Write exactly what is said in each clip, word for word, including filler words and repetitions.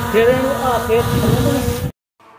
ਫਿਰ ਇਹਨੂੰ ਆ ਫੇਰ ਥੱਲੇ ਤੋਂ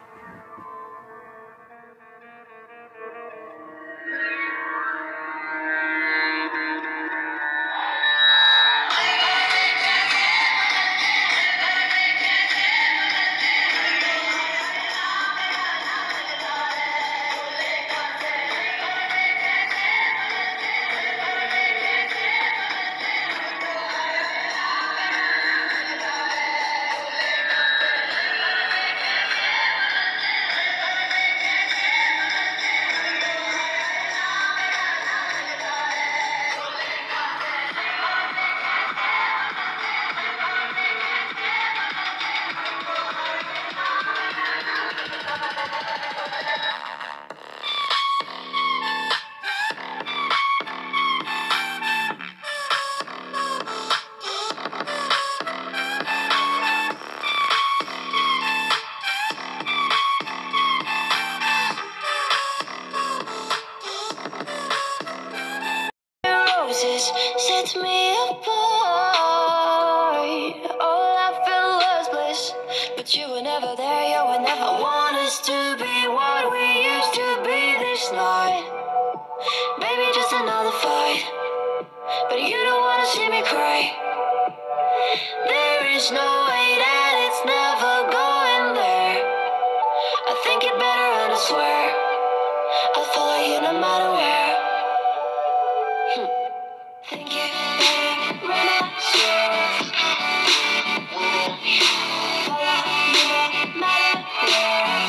set me apart. All I felt was bliss, but you were never there, you were never. I want us to be what we used to be this night. Baby, just another fight, but you don't wanna see me cry. There is no way that it's never going there. I think it better and I swear I'll follow you no matter where. Hmm. Think it better when I swear. Follow you no matter where.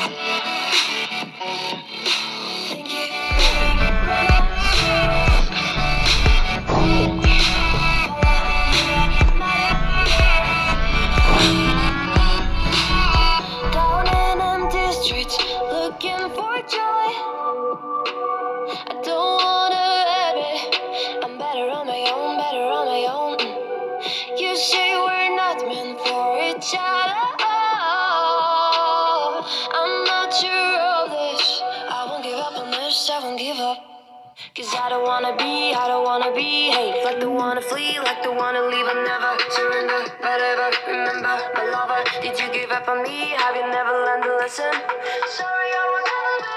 Think it better when I swear. Follow you no matter where. Down in empty streets, looking for joy. I don't wanna admit I'm better on my own, better on my own. You say we're not meant for each other. I'm not sure of this. I won't give up on this, I won't give up. Cause I don't wanna be, I don't wanna behave like the wanna flee, like the wanna leave. I'll never surrender, but ever remember my lover. Did you give up on me? Have you never learned a lesson? Sorry, I will never be.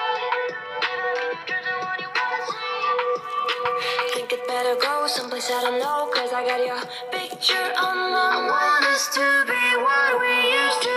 Think it better go someplace I don't know, cause I got your picture on my mind. I want us to be what we used to